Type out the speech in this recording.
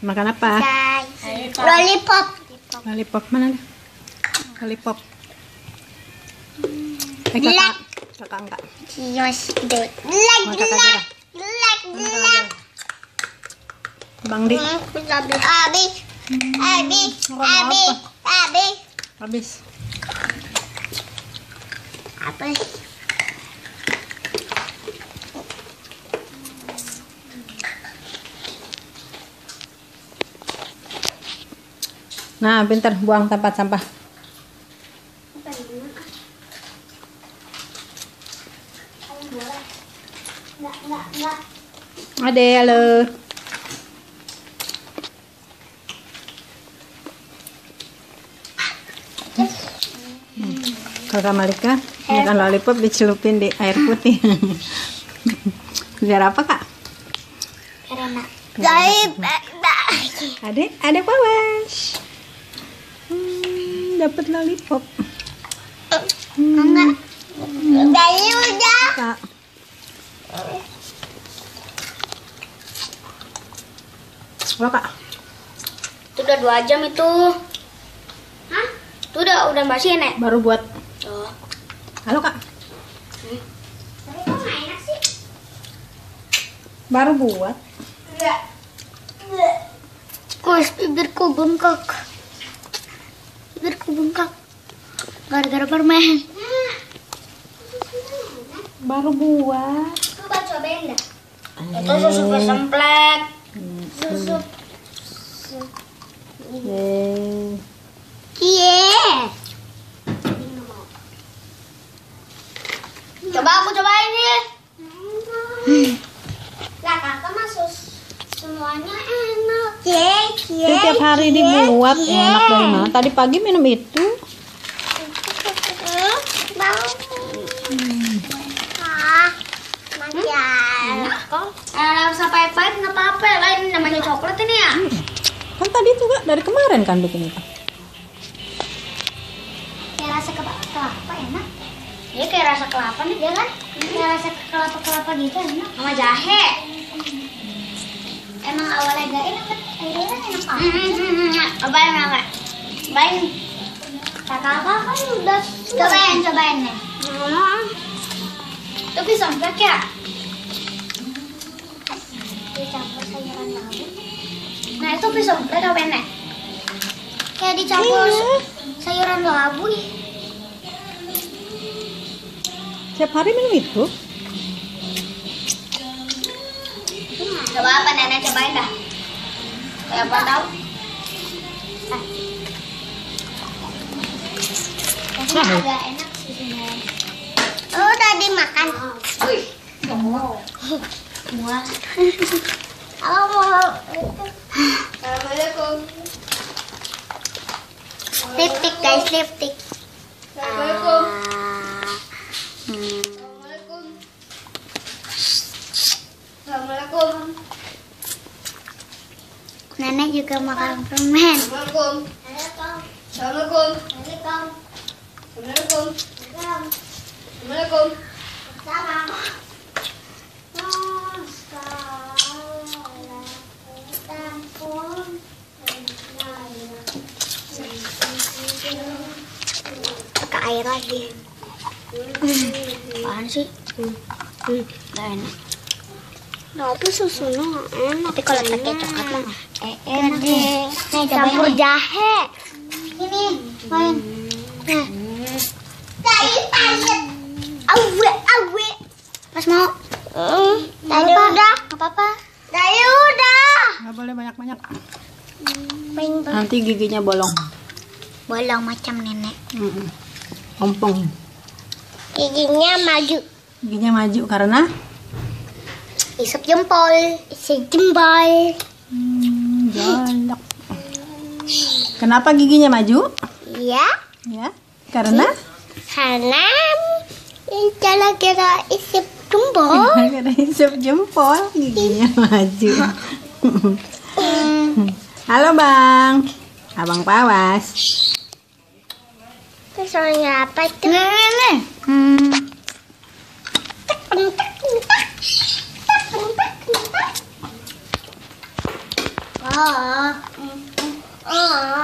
Makan apa? Lollipop. Lollipop mana? Lollipop. Kakak. Kakak enggak. Yes, Mau kakak aja. Bang Di. Habis. Apa? Nah, pintar buang tempat sampah. Ade, halo. Kakak Malika makan lollipop dicelupin di air putih. Biar apa, Kak? Karena Ada Pawas. Dapat lollipop. enggak. Dari udah. Kak. Apa, Kak? Itu udah 2 jam itu. Hah? Itu udah basi ya, Nek? Baru buat. Oh. Halo, Kak. Tapi kok nggak enak sih? Baru buat. Enggak. Kus, bibirku bengkak. Gara-gara permen. Baru buat. Coba cobain dah. Itu susu semplek. Susu. Iya. Coba aku cobain nih. Lah kakak masuk semuanya enak. Setiap hari dibuat enak dari mana? Tadi pagi minum itu. Rasa pahit-pahit nggak apa-apa, lain namanya coklat ini ya. Kan tadi juga dari kemarin kan bikin itu. Kayak rasa kelapa enak. Dia kayak rasa kelapa nih dia kan? Kayak rasa kelapa gitu enak. Sama jahe. Emang awalnya gak enak kan? Akhirnya kan enak banget. Cobain kakak. Cobain. Kakak kan udah cobain nih. Itu pisang plek ya? Dicampur sayuran labu. Nah itu pisang plek apa nek? Kayak dicampur sayuran labu. Tiap hari minum itu. Coba apa nenek cobain dah. Kayak apa tau? Tapi agak enak sih sebenarnya. Oh udah dimakan. Semua. Assalamualaikum. Lipstick guys, lipstick. Assalamualaikum. Assalamualaikum. Nenek juga makan permen. Assalamualaikum. Assalamualaikum. Assalamualaikum. Assalamualaikum. Pakai air lagi. Apaan sih? Gak enak. Tapi susunya enak. Tapi kalau pakai coklat mah enak deh. Nih campur jahe. Ini main. Nah. Awe. Pas mau. Tadi udah. Apa-apa. Tadi udah. Nggak boleh banyak-banyak. Paling Nanti giginya bolong. bolong macam nenek. Ompong. Giginya maju. Giginya maju karena Isep jempol. galak. Kenapa giginya maju? Iya. Ya, karena Kira-kira isep jempol. karena isep jempol giginya maju. Halo Bang, Abang Pawas. Soalnya apa itu? Nih. Ah.